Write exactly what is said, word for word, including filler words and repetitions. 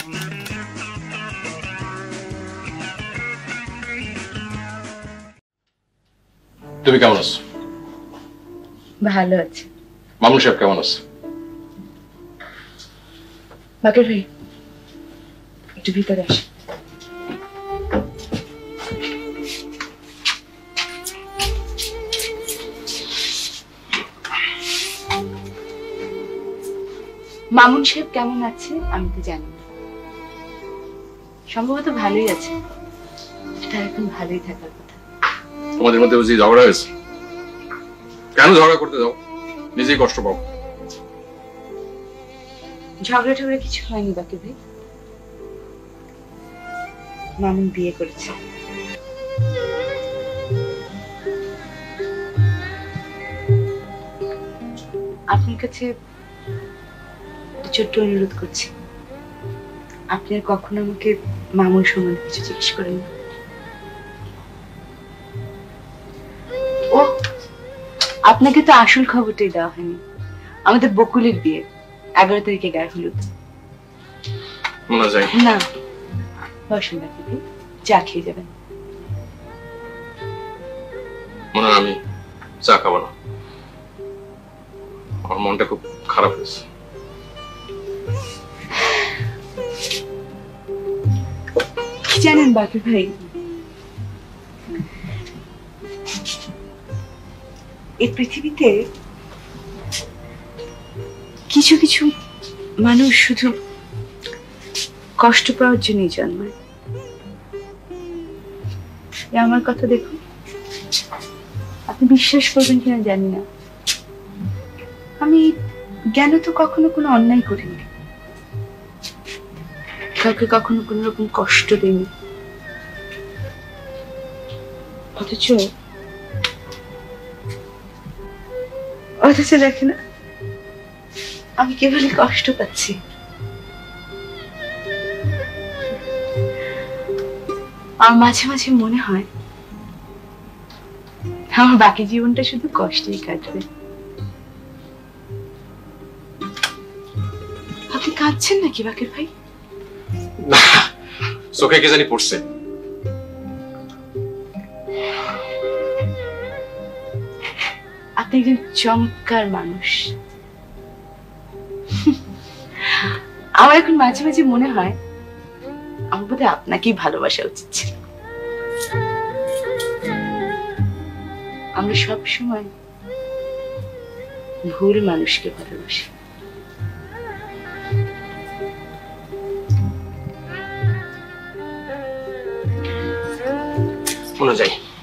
তুমি কেমন আছো? ভালো আছি। মামুন সাহেব কেমন আছে? বাকের ভাই একটু ভিতরে আসো। মামুন সাহেব কেমন আছে আমি তো জানি না, সম্ভবত ভালোই আছে। তার এখন ভালোই থাকার কথা। তোমাদের মধ্যে বুঝি ঝগড়া হয়েছে? কেন ঝগড়া করতে যাও? নিজেই কষ্ট পাও। ঝগড়া টগড়া কিছু হয়নি বাকি ভাই। মামুন বিয়ে করেছে। আপনার কাছে ছোট্ট অনুরোধ করছি, আপনি আর কখনো আমাকে মামুন সম্বন্ধে কিছু জিজ্ঞেস করেন না। ও, আপনাকে তো আসল খবরটাই দেওয়া হয়নি। আমাদের বকুলের বিয়ে এগারো তারিখে গায়ে হলুদ। না বসুন বাকি ভাই, চা খেয়ে যাবেন। মনে হয় আমি চা খাবো না, আমার মনটা খুব খারাপ হয়েছে। কি জানেন বাকি ভাই, এই পৃথিবীতে কিছু কিছু মানুষ শুধু কষ্ট পাওয়ার জন্যই জন্মায়। আমার কথা দেখুন, আপনি বিশ্বাস করবেন কিনা জানি না, আমি জ্ঞান তো কখনো কোনো অন্যায় করিনি, কাউকে কখনো কোনো রকম কষ্ট দিইনি। অথচ অথচ দেখে না আমি কেবলই কষ্ট পাচ্ছি। আমার মাঝে মাঝে মনে হয় আমার বাকি জীবনটা শুধু কষ্টেই কাটবে। আপনি কাঁদছেন নাকি বাকির ভাই? না, চোখে কে জানি পড়ছে। আপনি একজন চমৎকার মানুষ। আমার এখন মাঝে মাঝে মনে হয় আমার বোধহয় আপনাকেই ভালোবাসা উচিত ছিল। আমরা সব সময় ভুল মানুষকে ভালোবাসি। মনে যাই।